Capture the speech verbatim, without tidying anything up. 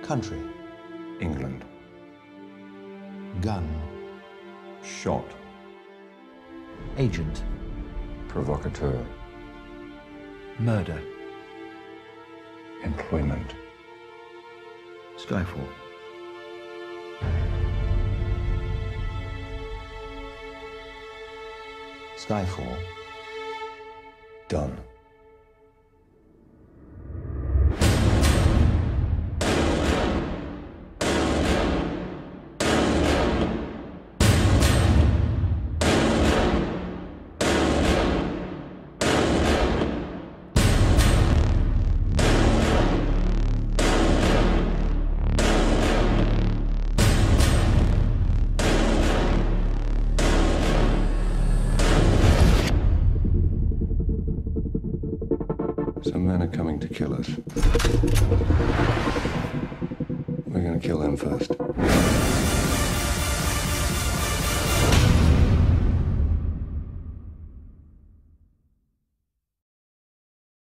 Country. England. Gun. Shot. Agent. Provocateur. Murder. Employment. Skyfall. Skyfall. Done. Some men are coming to kill us. We're gonna kill them first.